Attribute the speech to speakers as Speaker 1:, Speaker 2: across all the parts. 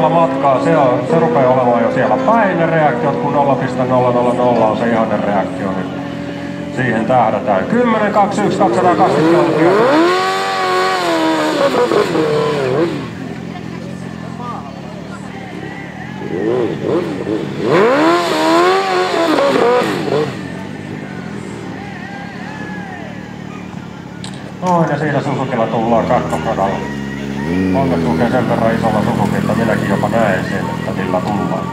Speaker 1: reaktorilla matkaa, se rupeaa olemaan jo siellä päin ne reaktiot, kun 0,000 on se ihanne reaktio, niin siihen tähdätään. 10, 21, 220 kilometriä. Noin, ja siinä Suzukilla tullaan kakkokadalla. Onneksi lukee sen verran isolla Suzuki, että minäkin jopa näen sen, että millä tullaan.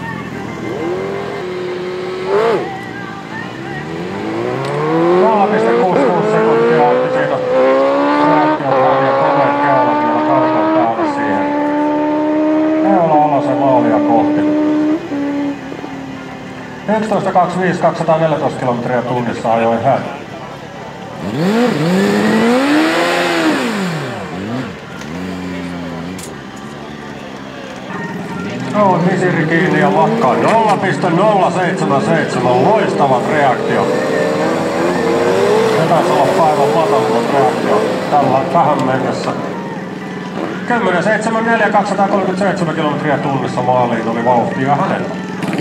Speaker 1: Sekuntia otti siinä reaktiota ja komeet keulat vielä kartan päälle siihen. Keula alas ja maalia kohti. 11.25, 214 kilometriä tunnissa ajoin hän. No, visiri kiinni ja matka 0,077, loistavat reaktiot. Se taisi olla päivän matalimmat reaktiot tähän mennessä. 10.74, 237 kilometriä tunnissa maaliin oli vauhtia hänellä.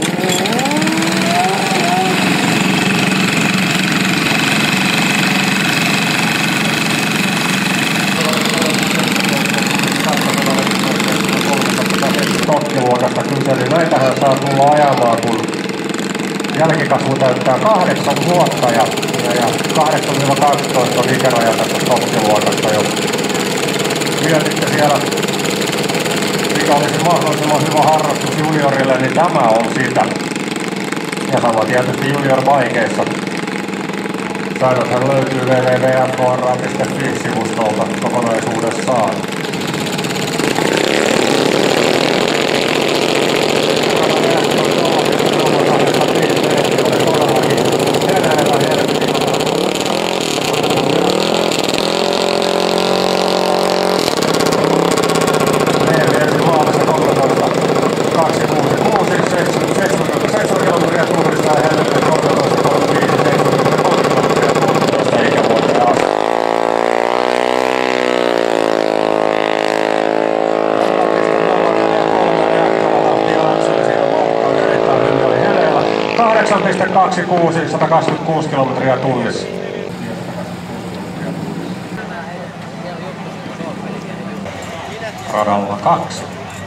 Speaker 1: Tokkiluokasta kyseli. Näitähän saa tulla ajamaan, kun jälkikasvu täyttää 8 vuotta ja 8-12 on ikäraja tästä tokkiluokasta. Jos mietitte siellä, mikä olisi mahdollisimman hyvä harrastus juniorille, niin tämä on sitä. Ja sama tietysti junior-bikeissa. Säännöthän löytyy www.fkra.fi-sivustolta kokonaisuudessaan. ...8,26, 126 kilometriä tunnissa. Radalla 2.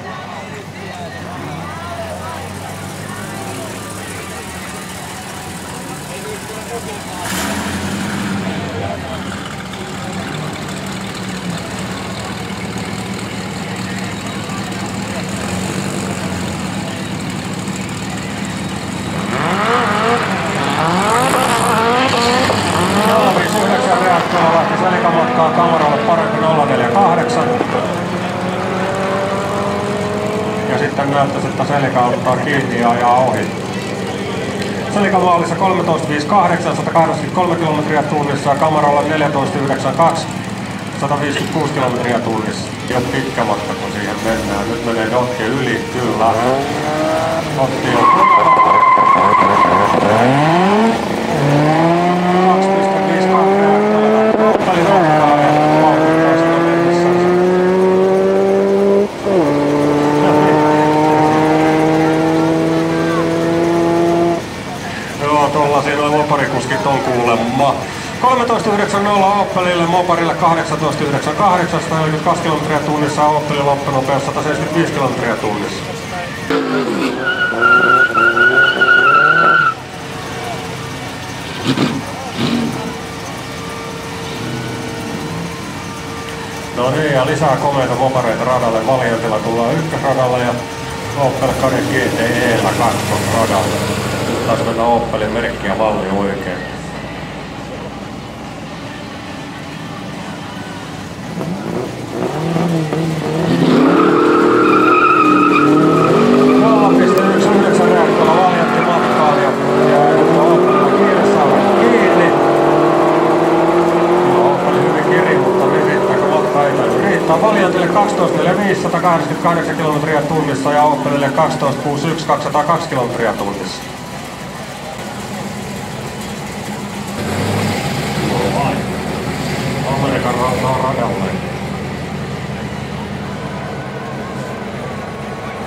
Speaker 1: Kamaralle parempi 048. Ja sitten näyttäisi, että Selika ottaa kiinni ja ajaa ohi. Selika maalissa 13.58, 183 kilometriä tunnissa ja Kamaralla 14.92, 156 kilometriä tunnissa. Ja pitkä matka kun siihen mennään. Nyt menee Dotti yli, kyllä. Dotti on 13.90 on kuulemma. 13.90 Opelille, Moparille 18.98, 142 kilometriä tunnissa, Opelin loppunopeus 175 kilometriä tunnissa. No niin, ja lisää komeita mopareita radalle. Valiantilla tullaan ykkösradalle ja Opel Kadett GTE:llä kakkosradalle. Taisi mennä Opelin merkki ja malli oikein. Valiantille 12.45, 188 kilometriä tunnissa ja Opelille 12.61, 202 kilometriä tunnissa. Amerikan radalle.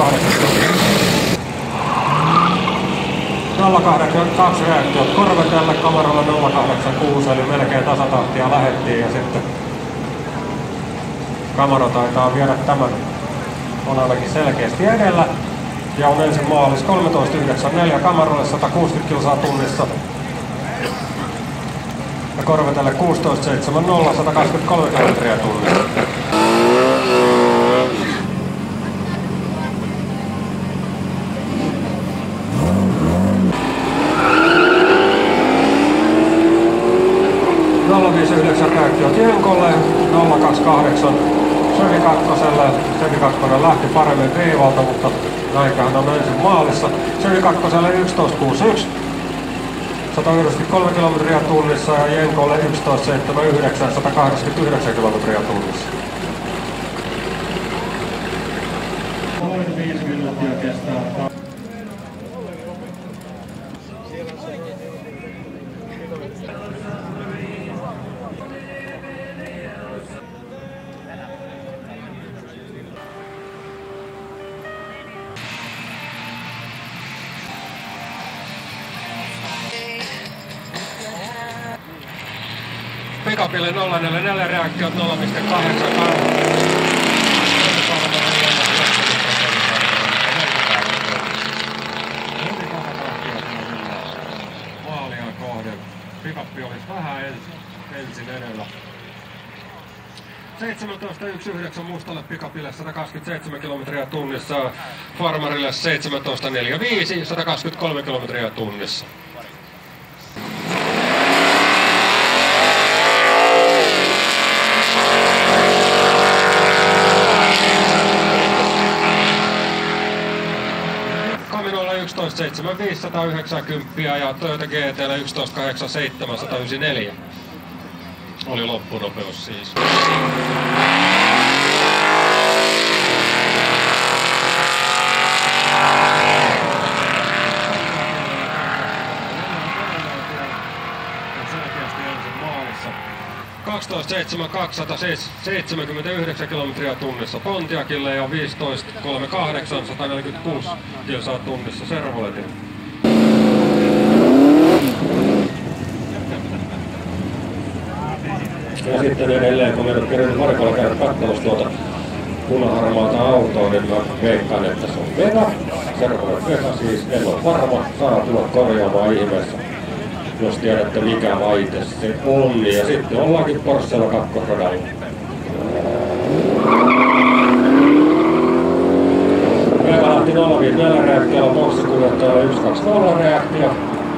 Speaker 1: 082 reaktiot Corvetelle, kameralla 086, eli melkein tasatahtia lähettiin ja sitten kamera taitaa viedä tämän, on ainakin selkeästi edellä ja on ensin maalis 13.94 kameralle 160 kilsaa tunnissa ja Corvetelle 16.70 123 kilometriä tunnissa. Reaktiot Jenkolle, 028 Chevy 2:lle. Chevy 2 lähti paremmin viivalta, mutta näinköhän on ensin maalissa. Chevy 2:lle 11.61 193 kilometriä tunnissa ja Jenkolle 11.79 189 kilometriä tunnissa. Noin 5 minuuttia kestää. Pikapille 044 reaktiot 0.8 maalia kohden. Pikappi olisi vähän ensin edellä. 17.19 mustalle pikapille 127 kilometriä tunnissa, Farmarille 17.45 123 kilometriä tunnissa. Caminoilla 11.75 190 ja Toyota GT:llä 11.87 194 oli loppunopeus siis. Selkeästi ensin maalissa. 12.72 kilometriä tunnissa Pontiacille ja 15.38 146 kilsaa tunnissa Servoletille. Ja sitten edelleen, kun en ole kerennyt varikolla käydä katsomassa tuota punaharmaata autoa, niin mä veikkaan, että se on Vega. Servolet Vega siis, en ole varma, saa tulla korjaamaan ihmeessä, jos tiedätte mikä laite se on. Ja sitten ollaankin Porschella kakkosradalla. Vega lähti 0.54 reaktiolla, Porsche kuljettajalla 1.20 reaktio.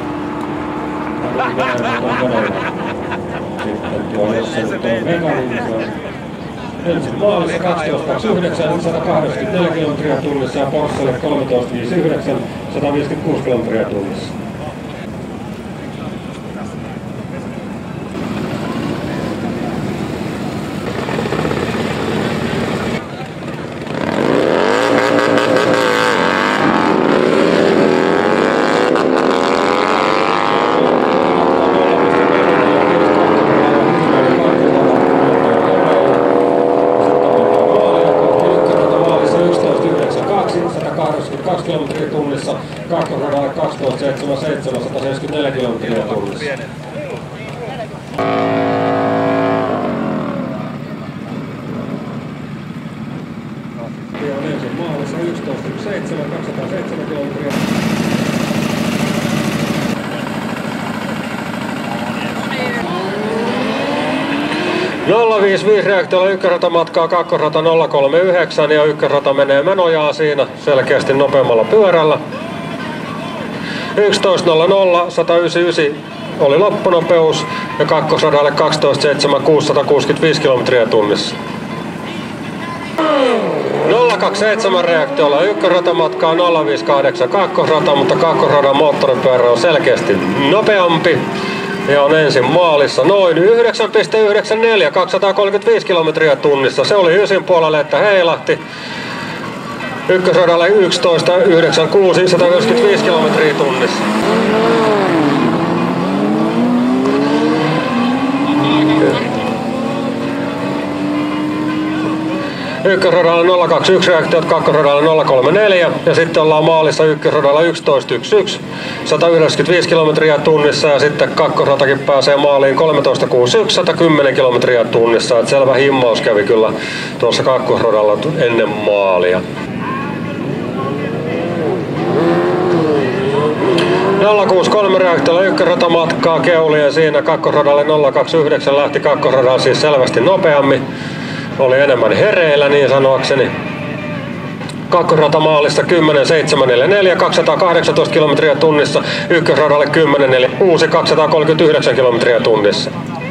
Speaker 1: Sitten tuo, jos se nyt on Vega, niin se on ensin maalissa 12.29 184 kilometriä tunnissa ja Porschelle 13.59 156 kilometriä tunnissa. Kilometriä tunnissa, kakkosradalle 12.77 174 kilometriä tunnissa. Ja on ensin maalissa 11.17 207 kilometriä. Nolla 55 reaktiolla ykkösrata matkaa, kakkosrata 039 ja ykkösrata menee menojaan siinä selkeästi nopeammalla pyörällä. 11.00 199 oli loppunopeus ja kakkosradalle 12.76 165 kilometriä tunnissa. 027 reaktiolla ykkösrata matkaa 058 kakkosrata, mutta kakkosradan moottoripyörä on selkeästi nopeampi. Ja on ensin maalissa noin 9.94 235 kilometriä tunnissa. Se oli ysin puolelle, että heilahti. Ykkösradalle 11.96 195 kilometriä tunnissa. ykkösradalla 021 reaktiot, kakkosradalla 034 ja sitten ollaan maalissa ykkösradalla 11.11, 195 kilometriä tunnissa ja sitten kakkosratakin pääsee maaliin 13.61, 110 kilometriä tunnissa. Et selvä himmaus kävi kyllä tuossa kakkosradalla ennen maalia. 063 reaktiolla ykkösrata matkaa Keuliin ja siinä kakkosradalle 029 lähti kakkosradalla siis selvästi nopeammin. Oli enemmän hereillä niin sanoakseni. Kakkosrata maalissa 10.744, 218 kilometriä tunnissa. Ykkösradalle 10.46, 239 kilometriä tunnissa.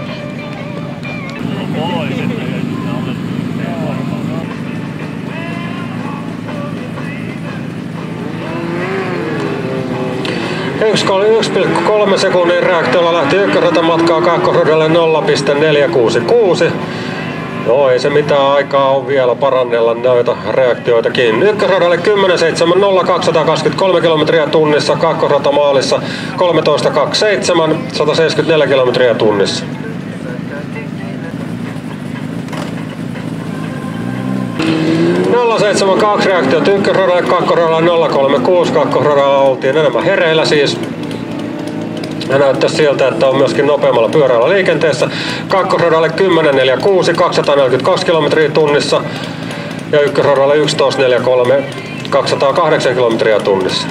Speaker 1: Yksi 1,3 sekunnin reaktiolla lähti ykkösrata matkaa kakkosradalle 0.466. No ei se mitään aikaa on vielä parannella näitä reaktioitakin. Ykkösradalle 10.7.0, 223 kilometriä tunnissa, kakkosrata maalissa 13.27, 174 kilometriä tunnissa. kaksi reaktiot ykkösradalle, kakkosradalla 036, kakkosradalla oltiin enemmän hereillä siis. Ja näyttää siltä, että on myöskin nopeammalla pyörällä liikenteessä. Kakkosradalle 10.46, 242 kilometriä tunnissa ja ykkösradalle 11.43, 208 kilometriä tunnissa.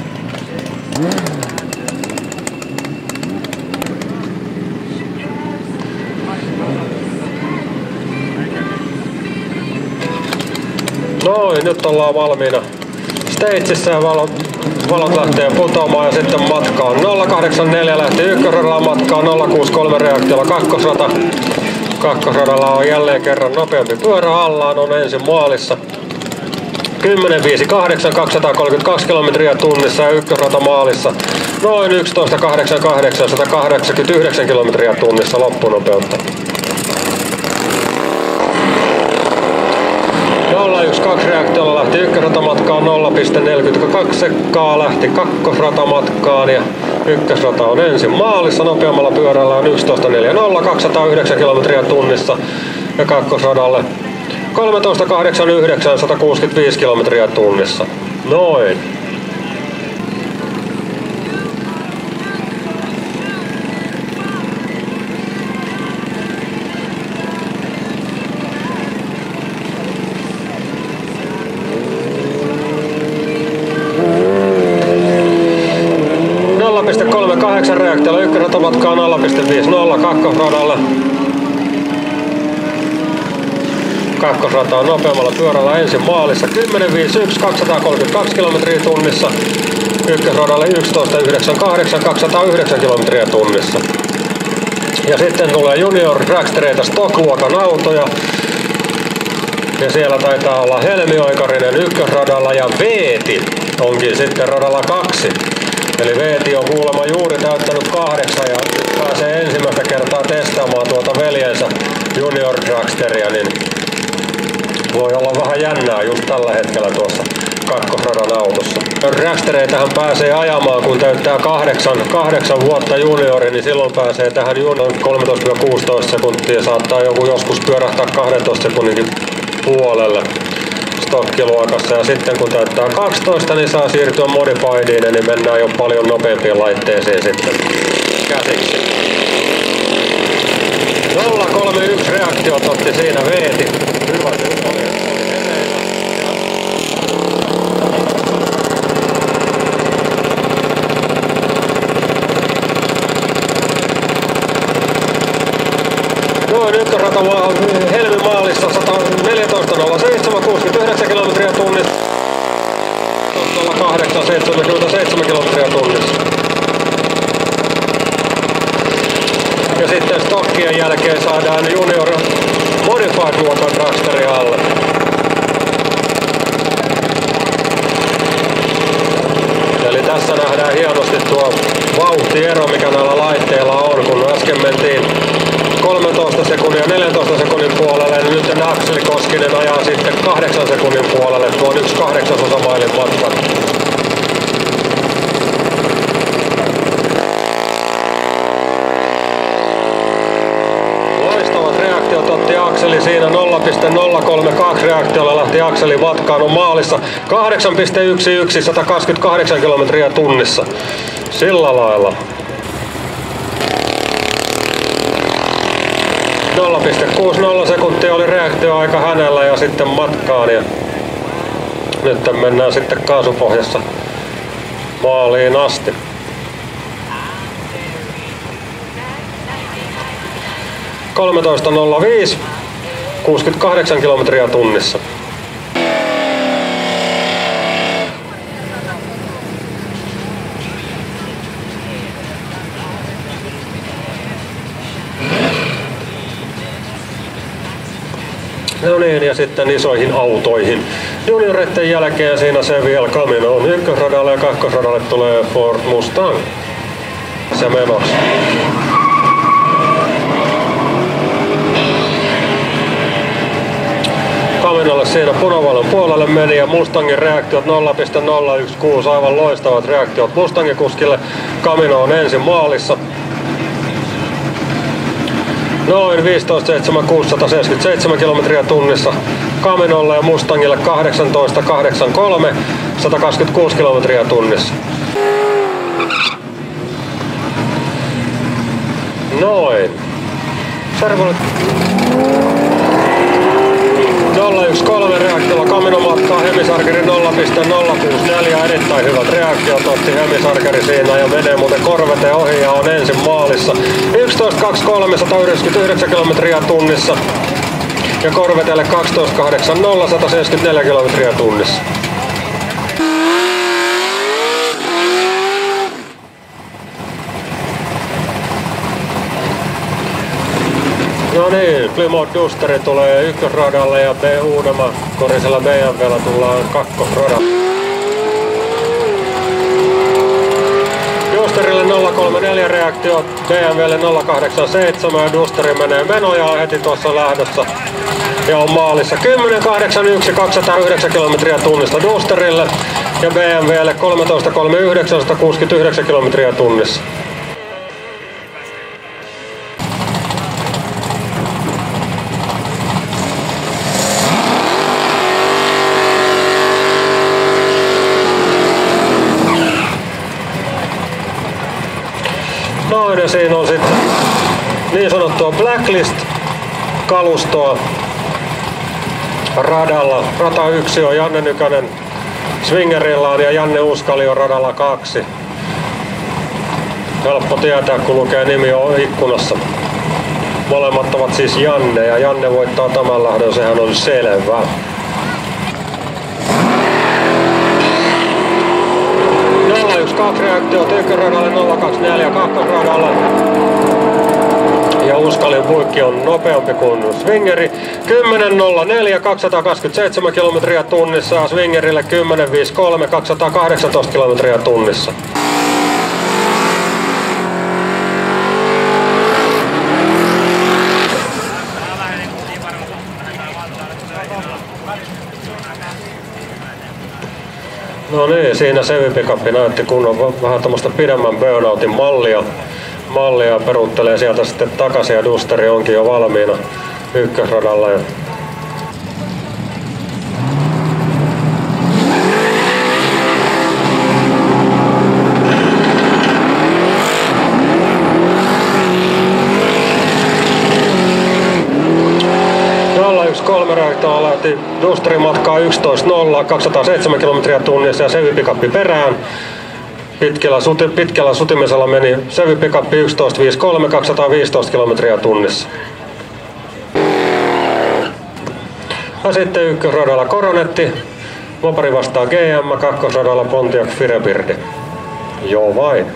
Speaker 1: Noin, nyt ollaan valmiina Stagessa ja valot lähtee putoamaan ja sitten matkaan. 084 lähti ykkösradalla matkaan, 063 reaktiolla kakkosrata. Kakkosradalla on jälleen kerran nopeampi pyörä allaan, on ensin maalissa. 10.58, 232 kilometriä tunnissa ja ykkösrata maalissa. Noin 11.88, 189 kilometriä tunnissa loppunopeutta. 012 reaktiolla lähti ykkösratamatkaan 0.42 sekkaa, lähti kakkosratamatkaan ja ykkösrata on ensin maalissa, nopeammalla pyörällä on 11.40, 209 kilometriä tunnissa ja kakkosradalle 13.89, 165 kilometriä tunnissa. Noin. Reaktiolla ykkösratamatkaa 0.50 kakkosradalle. Kakkosrata on nopeammalla pyörällä ensin maalissa 10.51, 232 kilometriä tunnissa. Ykkösradalle 11.98, 209 kilometriä tunnissa. Ja sitten tulee Junior Dragstereita stock-luokan autoja. Ja siellä taitaa olla Helmi Oikarinen ykkösradalla ja Veeti onkin sitten radalla 2. Eli Veeti on kuulemma juuri täyttänyt 8 ja pääsee ensimmäistä kertaa testaamaan tuota veljensä Junior Dragsteria, niin voi olla vähän jännää just tällä hetkellä tuossa kakkosradan autossa. Dragstereitähän pääsee ajamaan, kun täyttää 8 vuotta juniori, niin silloin pääsee tähän juniorin 13-16 sekuntia, saattaa joku joskus pyörähtää 12 sekunninkin puolelle stokkiluokassa ja sitten kun täyttää 12, niin saa siirtyä modifiediin, niin mennään jo paljon nopeampiin laitteisiin sitten käsiksi. 031 reaktiot otti siinä Veeti. Hyvä, nyt oli noin ykkösrata Helmi maalissa 114.07, 69 kilometriä tunnissa. 08, 77 kilometriä tunnissa. Ja sitten stokkien jälkeen saadaan Junior Modified-luokan Dragsteri alle. Eli tässä nähdään hienosti tuo vauhtiero, mikä näillä laitteilla on, kun äsken mentiin 13 sekunnin ja 14 sekunnin puolelle, niin nyt Akseli Koskinen ajaa sitten 8 sekunnin puolelle tuon 1/8 mailin matkan. Loistavat reaktiot otti Akseli siinä 0.032 reaktiolla
Speaker 2: akseli matkaan on maalissa 8.11, 128 kilometriä tunnissa. Sillä lailla. 0,60 sekuntia oli reaktioaika hänellä ja sitten matkaan. Ja nyt mennään sitten kaasupohjassa maaliin asti. 13.05, 68 kilometriä tunnissa. No niin, ja sitten isoihin autoihin. Junioreiden jälkeen siinä se vielä Camino on ykkösradalle ja kakkosradalle tulee Ford Mustang. Se menossa. Caminolle siinä punavallon puolelle meni ja Mustangin reaktiot 0,016, aivan loistavat reaktiot Mustangin kuskille. Camino on ensin maalissa. Noin 15.777 kilometriä tunnissa Caminolle ja Mustangille 18.83, 126 kilometriä tunnissa. Noin. Servolle 0,13 reaktiolla Camino matkaa Hemisarkeri 0,064, erittäin hyvät reaktiot otti Hemisarkeri siinä ja menee muuten Corvette ohi ja on ensin maalissa 11.23, 199 kilometriä tunnissa ja Corvetelle 12.80, 174 kilometriä tunnissa. No niin, Plymouth Dusteri tulee ykkösradalle ja uudemman korisella BMW:llä tullaan kakkosradalle. Dusterille 034 reaktiot, BMW:lle 087 ja Dusteri menee menojaan heti tuossa lähdössä. Ja on maalissa 10.81, 209 kilometriä tunnista Dusterille ja BMW:lle 13.39, 169 kilometriä tunnissa. Noin, ja siinä on sitten niin sanottua Blacklist-kalustoa radalla. Rata 1 on Janne Nykänen Swingerillaan ja Janne Uskali on radalla 2. Helppo tietää, kun lukee nimi on ikkunassa. Molemmat ovat siis Janne ja Janne voittaa tämän lähdön, sehän on selvää. Kaksi reaktiot ykkösradalle, 024 kakkosradalle. Ja Uskalin puikki on nopeampi kuin Swingeri. 10.04, 227 kilometriä tunnissa ja Swingerille 10.53, 218 kilometriä tunnissa. No niin, siinä Chevy Pickup näytti kunnon vähän tämmöistä pidemmän burnoutin mallia peruuttelee sieltä sitten takaisin ja Dusteri onkin jo valmiina ykkösradalla. Lähti Dusteri matkaa 11.0, 207 kilometriä tunnissa ja Chevy Pickup perään. Pitkällä sutimisella meni Chevy Pickup 11.53, 215 kilometriä tunnissa. Ja sitten ykkösradalla Coronetti, mopari vastaa GM, kakkosradalla Pontiac Firebird. Joo vain.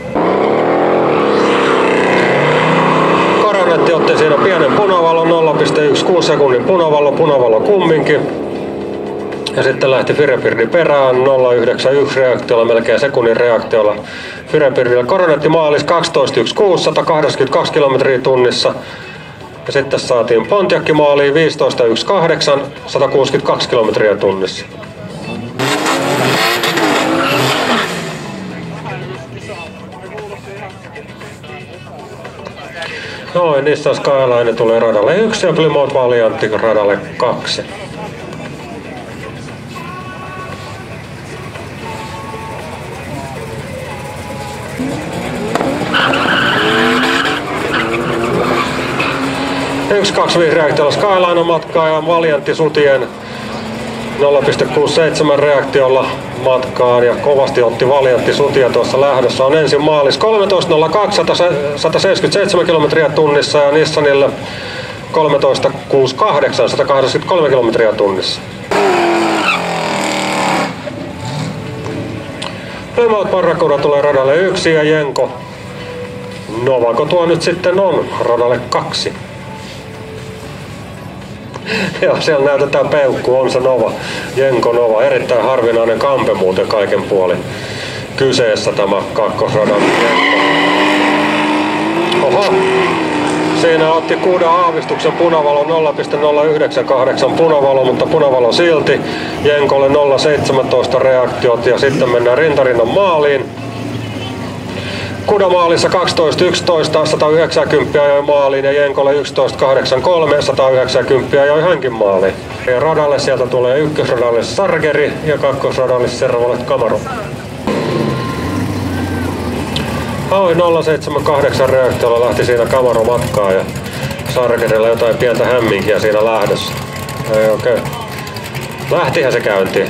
Speaker 2: Coronetti otti siinä pienen punavalon, 0,16 sekunnin punavalo kumminkin. Ja sitten lähti Firebird perään 0,91 reaktiolla, melkein sekunnin reaktiolla. Firebirdillä Coronetti maalis 12.16, 182 kilometriä tunnissa. Ja sitten saatiin Pontiac maaliin 15.18, 162 kilometriä tunnissa. Noin, Nissan Skyline tulee radalle 1 ja Plymouth Valiant radalle 2. 125 reaktiolla Skyline matkaa ja Valiantti Sutien 0,67 reaktiolla matkaan ja kovasti otti Valiantti Sutia tuossa lähdössä. On ensin maalis 13.02, 177 kilometriä tunnissa ja Nissanille 13.68, 183 kilometriä tunnissa. Remote Barracuda tulee radalle 1 ja Jenko Novako tuo nyt sitten on radalle 2. Joo, siellä näytetään peukku, on se Nova, Jenko Nova, erittäin harvinainen kampe muuten kaiken puolin. Kyseessä tämä kakkosradan Jenko. Oho, siinä otti 6 aavistuksen punavalo 0,098 punavalo, mutta punavalo silti. Jenkolle 0,17 reaktiot ja sitten mennään rintarinnan maaliin. Kuda maalissa 12.11, 190 ajoi maaliin ja Jenkolle 11.83, 190 ajoi hänkin maaliin. Ja radalle sieltä tulee ykkösradalle Sargeri ja kakkosradalle Servolet Camaro. Ajoi 0,78 reaktiolla lähti siinä Camaro matkaa ja Sargerilla jotain pientä hämminkiä siinä lähdössä. Ei okei. Lähtihän se käyntiin.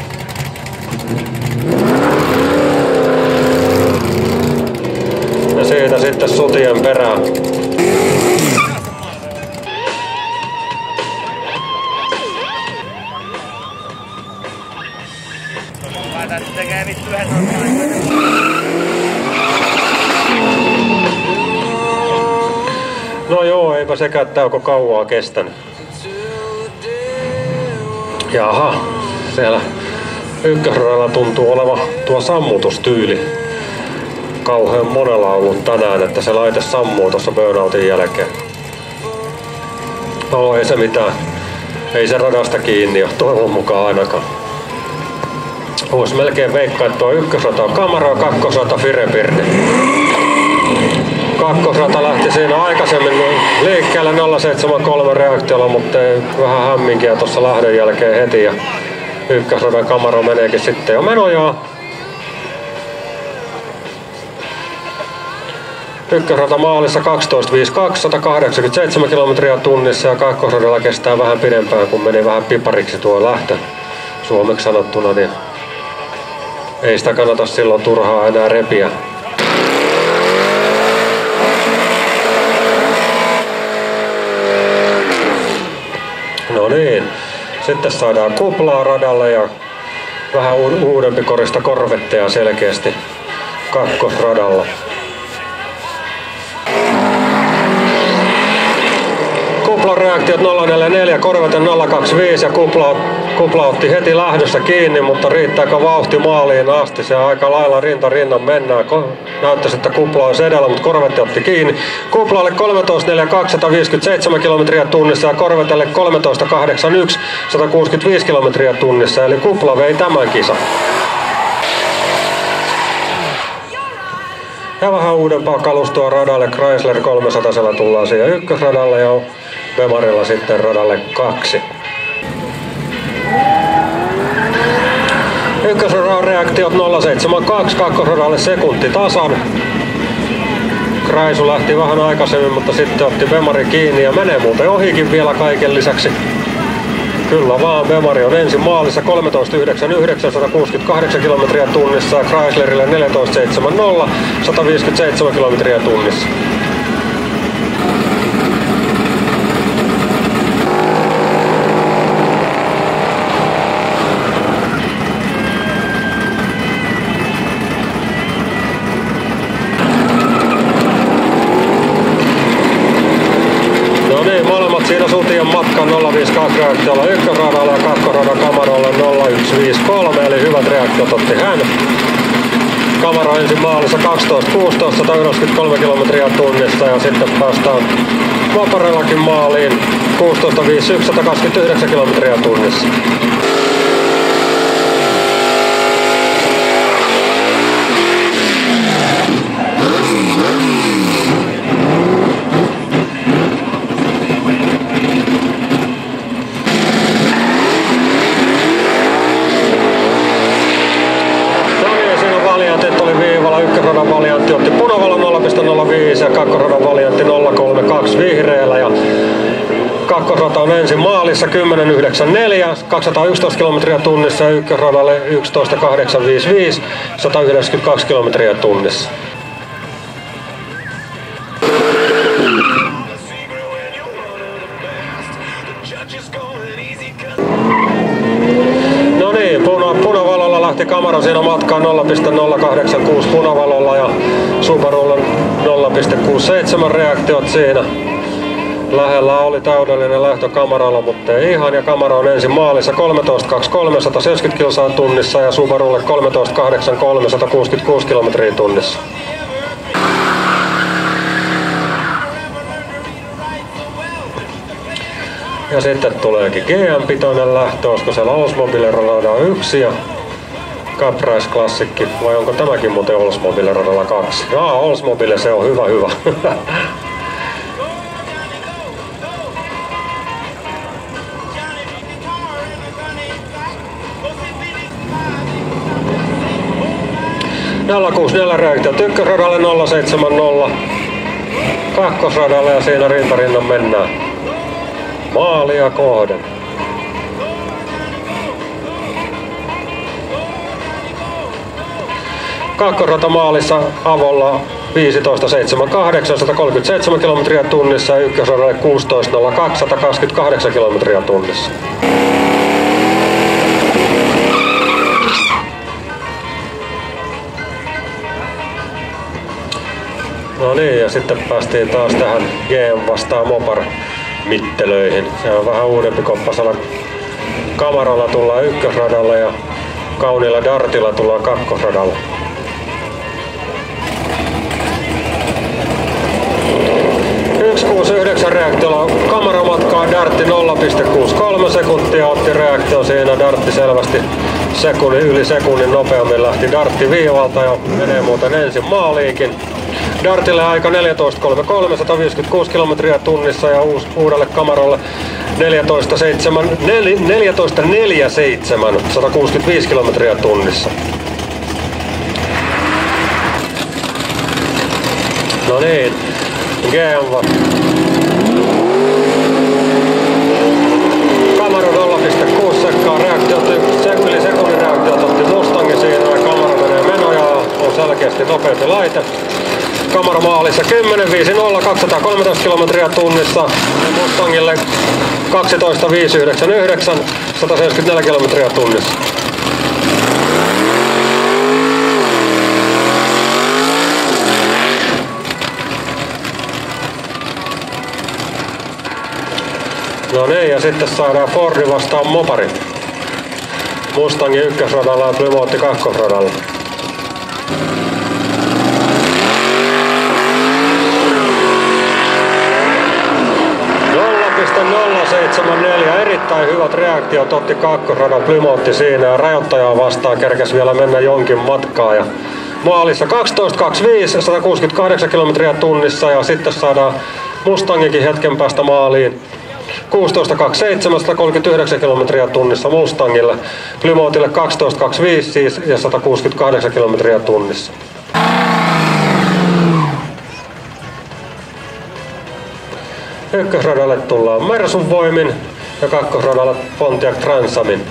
Speaker 2: Ja siitä sitten Sutien perään. No joo, eipä sekään tauko kauaa kestänyt. Jaha, siellä ykkösradalla tuntuu oleva tuo sammutustyyli. Kauhean monella on ollut tänään, että se laite sammuu tuossa burnoutin jälkeen. No ei se mitään. Ei se radasta kiinni ole, toivon mukaan ainakaan. Vois melkein veikkaa, että tuo ykkösrata on Camaro, kakkosrata Firepirdi. Kakkosrata lähti siinä aikaisemmin liikkeelle 0,73 reaktiolla, mutta ei vähän hämminkiä tuossa lähdön jälkeen heti. Ja ykkösradan Camaro meneekin sitten jo menojaan. Ykkösrata maalissa 12.52, 187 kilometriä tunnissa ja kakkosradalla kestää vähän pidempään, kun meni vähän pipariksi tuo lähtö suomeksi sanottuna, niin ei sitä kannata silloin turhaa enää repiä. No niin, sitten saadaan kuplaa radalle ja vähän uudempi korista korvetteja selkeästi kakkosradalla. Kuplareaktiot 044, Corvette 025 ja kupla otti heti lähdössä kiinni, mutta riittääkö vauhti maaliin asti? Se aika lailla rinta rinnan mennään. Näyttäisi, että kupla olisi edellä, mutta Corvette otti kiinni. Kuplalle 13.42, 157 kilometriä tunnissa ja Corvettelle 13.81, 165 kilometriä tunnissa. Eli kupla vei tämän kisan. Ja vähän uudempaa kalustoa radalle. Chrysler 300 tullaan siihen ykkösradalle ja Bemarilla sitten radalle 2. Ykkösradan reaktiot 0,72, kakkosradalle sekunti tasan. Kraisu lähti vähän aikaisemmin, mutta sitten otti Bemari kiinni ja menee muuten ohikin vielä kaiken lisäksi. Kyllä vaan, Bemari on ensin maalissa 13.99, 168 kilometriä tunnissa ja Chryslerille 14.70, 157 kilometriä tunnissa. Siinä Sutien matkan 0,52 reaktiolla ykkösradalla ja kakkosradan Camarolle 0,153, eli hyvät reaktiot otti hän. Camaro ensin maalissa 12.16, 193 kilometriä tunnissa ja sitten päästään Vaparellakin maaliin 16.51, 129 kilometriä tunnissa. ykkösradan variantti otti punavalo 0,05 ja kakkosradan variantti 0,32 vihreällä. Ja kakkosrata on ensin maalissa 10,94, 211 kilometriä tunnissa ja ykkösradalle 11,855, 192 kilometriä tunnissa. No niin, punavalolla lähti Camaro siinä matkaan 0,086 punavalolla ja Subarulla 0,67 reaktiot siinä. Lähellä oli täydellinen lähtö Camarolla, mutta ei ihan, ja Camaro on ensin maalissa 13,23, 170 kilsaa tunnissa ja Subarulle 13,83, 166 kilometriä tunnissa. Ja sitten tuleekin GM-pitoinen lähtö, olisiko siellä Oldsmobile radalla 1 ja Caprice Classic, vai onko tämäkin muuten Oldsmobile radalla 2? Oldsmobile, se on hyvä. ...064 reaktiot ykkösradalle 070, kakkosradalle ja siinä rintarinnan mennään maalia kohden. Kakkosrata maalissa Avolla 15,78, 137 kilometriä tunnissa ja ykkösradalle 16,02, 128 kilometriä tunnissa. No niin, ja sitten päästiin taas tähän GM vastaan Mopar mittelöihin. Se on vähän uudempi koppasala. Camaralla tullaan ykkösradalla ja kauniilla Dartilla tullaan kakkosradalla. reaktiolla Camaro matkaa Dartti 0,63 sekuntia, otti reaktio siinä. Dartti selvästi yli sekunnin nopeammin lähti Dartti viivalta ja menee muuten ensin maaliinkin. Dartille aika 14.33, 156 kilometriä tunnissa ja uudelle Camarolle 14.47, 165 kilometriä tunnissa. No niin, GM Camaro 0,6 sekkaa reaktiot, yli sekunnin reaktiot otti Mustangin siinä ja Camaro menee menoja, on selkeästi nopeampi laite. Camaro maalissa 10.50, 213 kilometriä tunnissa ja Mustangille 12.599, 174 kilometriä tunnissa. No niin, ja sitten saadaan Fordi vastaan Mopari. Mustangin ykkösradalla ja Plymouth kakkosradalla. Erittäin hyvät reaktiot otti kakkosradan Plymouth siinä ja rajoittajaa vastaan kerkäs vielä mennä jonkin matkaa. Ja maalissa 12.25, 168 kilometriä tunnissa ja sitten saadaan Mustangikin hetken päästä maaliin. 16.27, 139 kilometriä tunnissa Mustangille, Plymouthille 12.25 siis ja 168 kilometriä tunnissa. Ykkösradalle tullaan Mersun voimin ja kakkosradalle Pontiac Transamin.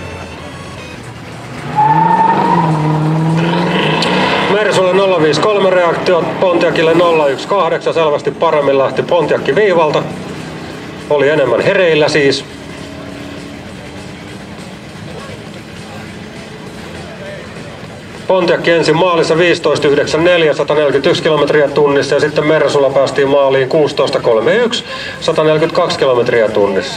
Speaker 2: Mersulle 0,53 reaktiot, Pontiacille 0,18, selvästi paremmin lähti Pontiac viivalta. Oli enemmän hereillä siis. Pontiac ensin maalissa 15.94, 141 kilometriä tunnissa ja sitten Mersulla päästiin maaliin 16.31, 142 kilometriä tunnissa.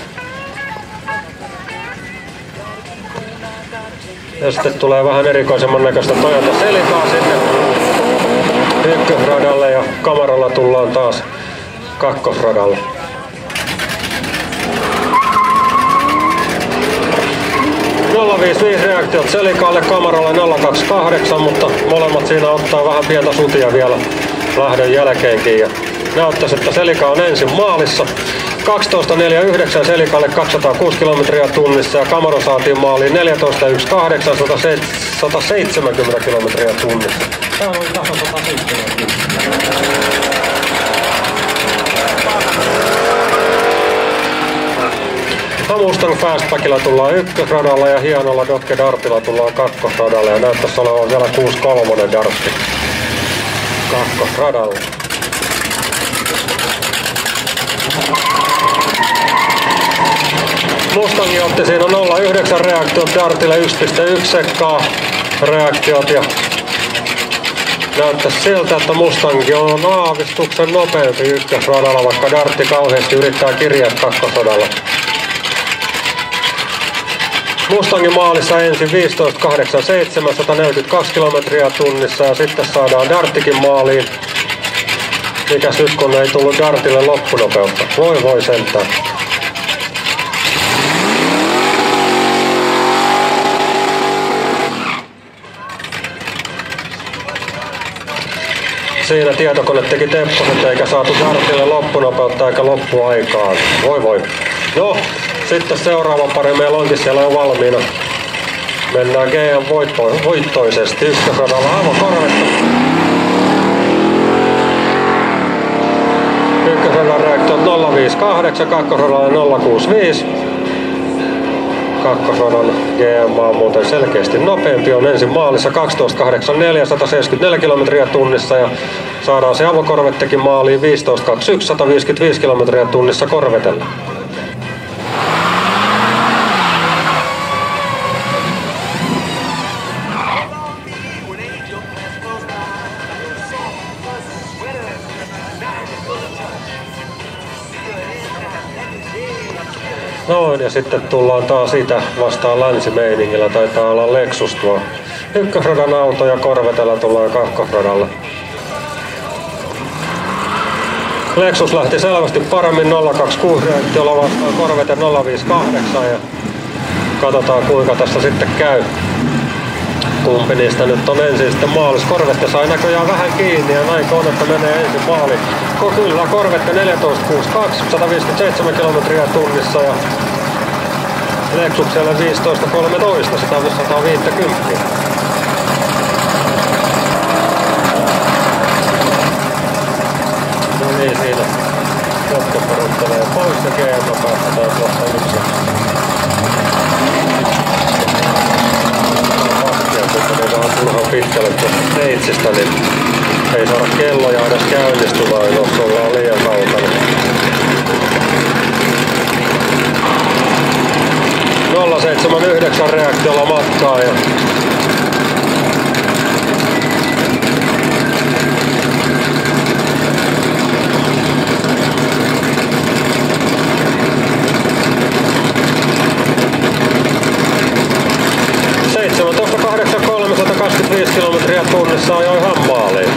Speaker 2: Ja sitten tulee vähän erikoisemman näköistä Toyota Celicaa sinne ykkösradalle ja Camaralla tullaan taas kakkosradalle. Reaktiot Celicalle, Camarolle 0,28, mutta molemmat siinä ottaa vähän pientä sutia vielä lähdön jälkeenkin. Ja näyttäisi, että Celica on ensin maalissa. 12.49 Celicalle 206 kilometriä tunnissa ja Camaro saatiin maaliin 14.18, 170 kilometriä tunnissa. Täällä oli taso 170. Mustang Fastbackilla tullaan ykkösradalla ja hienolla Dodge Dartilla tullaan kakkosradalla ja näyttäisi olevan vielä 6.3 Dartti kakkosradalla. Mustangi otti siinä 0,9 reaktiot, Dartille 1,1 sekkaa reaktiot ja näyttäisi siltä, että Mustangi on aavistuksen nopeampi ykkösradalla, vaikka Dartti kauheasti yrittää kirjaa kakkosradalla. Mustangin maalissa ensin 15.87, 142 kilometriä tunnissa ja sitten saadaan Darttikin maaliin. Mikäs nyt kun ei tullut Dartille loppunopeutta? Voi sentään. Siinä tietokone teki tepposet eikä saatu Dartille loppunopeutta eikä loppuaikaa. Voi. No, sitten seuraava pari meillä onkin siellä jo valmiina. Mennään GM voittoisesti. Ykkösradalla avokorvetta. Ykkösradan reaktiot 058, kakkosradalla 065. Kakkosradan GM on muuten selkeästi nopeampi. On ensin maalissa 12.84, 174 kilometriä tunnissa ja saadaan se avokorvettekin maaliin 15.21, 155 kilometriä tunnissa korvetella. Noin, ja sitten tullaan taas itä vastaan länsimeiningillä. Taitaa olla Lexus tuo ykkösradan auto ja Corvetella tullaan kakkosradalle. Lexus lähti selvästi paremmin 026 reaktiolla vastaan Corvette 058 ja katsotaan kuinka tässä sitten käy. Kumpi niistä nyt on ensin sitten maalis. Corvette sai näköjään vähän kiinni ja näin on, että menee ensin maaliin. Kyllä, Corvette 14.62, 157 kilometriä tunnissa ja Lexuksella 15.13, 150. No niin, siinä Jotko peruttelee pois ja GM päästetään tuossa yksi. Kun ne vaan turhaan pitkälle tuosta Neitsistä, niin ei saada kelloja edes käynnistymään, jos ollaan liian kaukana. 079 reaktiolla matkaa ja kilometriä tunnissa ajoi ihan maaliin.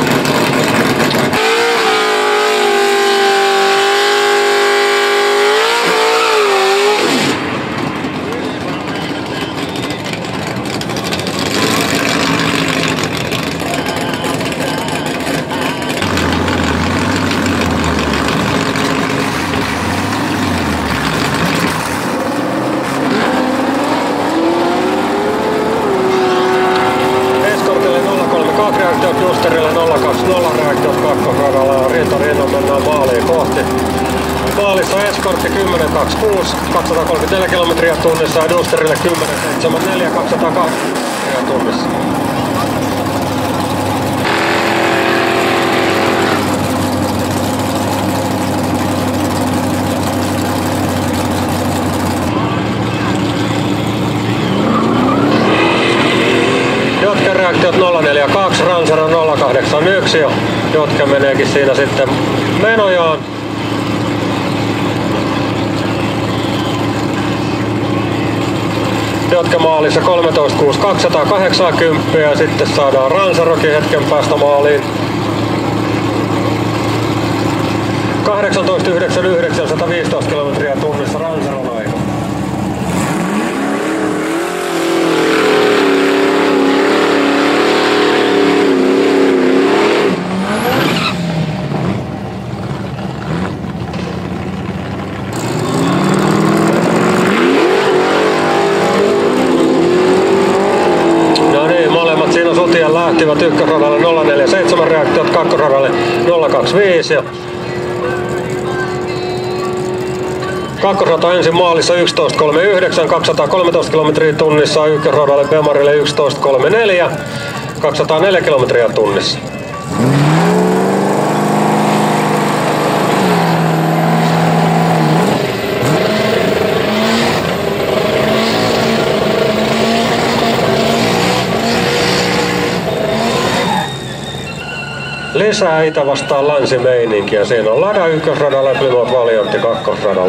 Speaker 2: Justerille 020 reaktiot kakkosradalla ja rinnan mennään maaliin kohti. Maalissa Escortti 10.26, 234 kilometriä tunnissa ja Dusterille 10.74, 202 kilometriä tunnissa. Reaktiot 042, Ransara 081 ja jotka meneekin siinä sitten menojaan. Jotka maalissa 13.6, 280 ja sitten saadaan Ransarokin hetken päästä maaliin. 18.99, 115 kilometriä tunnissa Ransaron aika. lähtivät ykkösradalle 047 reaktiot, kakkosradalle 025 ja kakkosrata ensin maalissa 11.39, 213 kilometriä tunnissa, ykkösradalle Bemarille 11.34, 204 kilometriä tunnissa. Lisää itä vastaan länsimeininkiä. Siinä on Lada ykkösradalla ja Plymouth Valiantti kakkosradalla.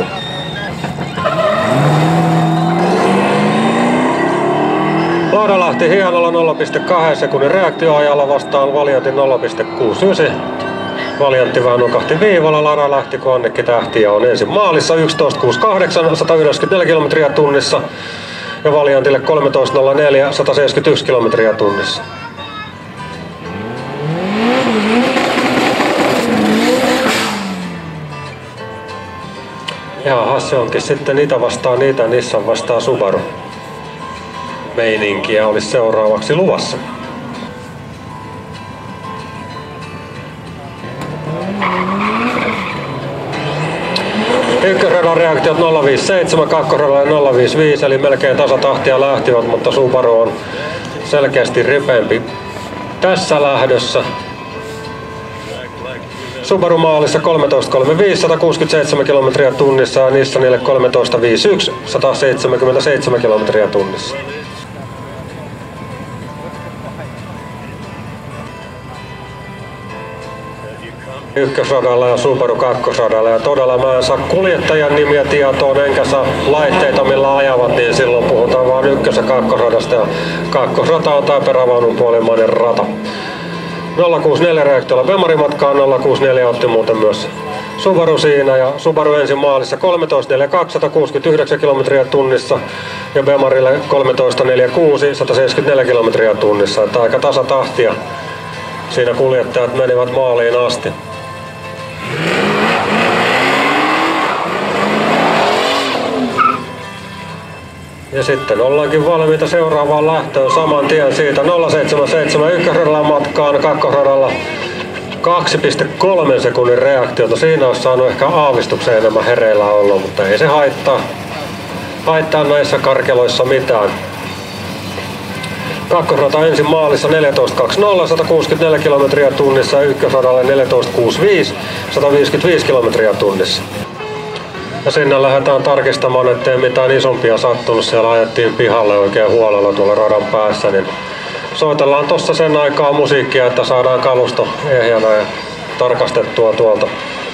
Speaker 2: Lada lähti hienolla 0,2 sekunnin reaktioajalla vastaan Valiantin 0,69. Valiantti vähän nukahti viivalla, Lada lähti kun Annekki tähti ja on ensin maalissa 11.68, 194 kilometriä tunnissa ja Valiantille 13.04, 171 kilometriä tunnissa. Jaha, se onkin sitten itä vastaan itä, Nissan vastaan Subaru. Meininkiä olisi seuraavaksi luvassa. Ykkösradan reaktiot 057, kakkosradalla 055, eli melkein tasatahtia lähtivät, mutta Subaru on selkeästi ripeämpi tässä lähdössä. Subaru maalissa 13.35, 167 kilometriä tunnissa ja Nissanille 13.51, 177 kilometriä tunnissa. Ykkösradalla ja Subaru kakkosradalla ja todella mä en saa kuljettajan nimiä tietoon enkä saa laitteita millä ajavat, niin silloin puhutaan vaan ykkös- ja kakkosradasta ja kakkosrata on tää perävaunun puolimainen rata. 064 reaktiolla Bemari-matkaan, 064 otti muuten myös Subaru siinä ja Subaru ensin maalissa 13.42, 169 kilometriä tunnissa ja Bemarille 13.46, 174 kilometriä tunnissa. Että aika tasatahtia siinä kuljettajat menivät maaliin asti. Ja sitten ollaankin valmiita seuraavaan lähtöön saman tien siitä 077 ykkösradalla matkaan, kakkosradalla 2,3 sekunnin reaktiota. Siinä olisi saanut ehkä aavistuksen enemmän hereillä olla, mutta ei se haittaa näissä karkeloissa mitään. Kakkosrata ensin maalissa 14.20, 164 kilometriä tunnissa ja ykkösradalle 14.65, 155 kilometriä tunnissa. Ja sinne lähdetään tarkistamaan, ettei mitään isompia sattunut. Siellä ajettiin pihalle oikein huolella tuolla radan päässä. Niin soitellaan tossa sen aikaa musiikkia, että saadaan kalusto ehjänä ja tarkastettua tuolta.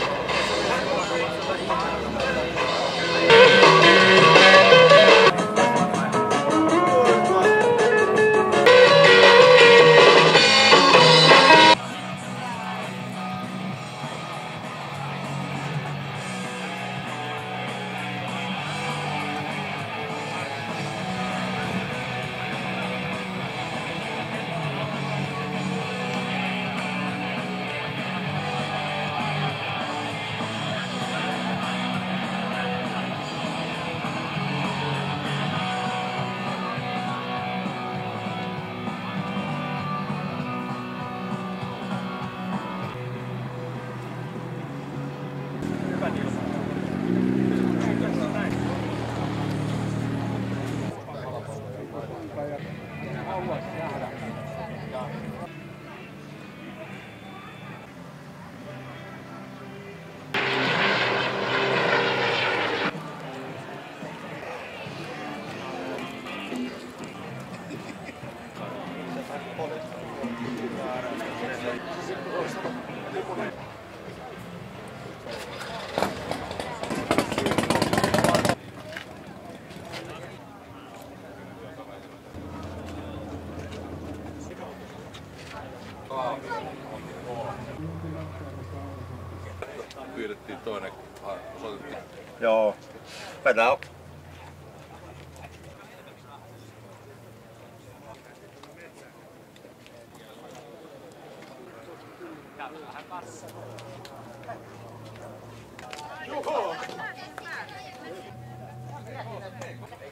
Speaker 3: Pyydettiin toinen, osoitettiin.
Speaker 4: Joo, vetää. Juho!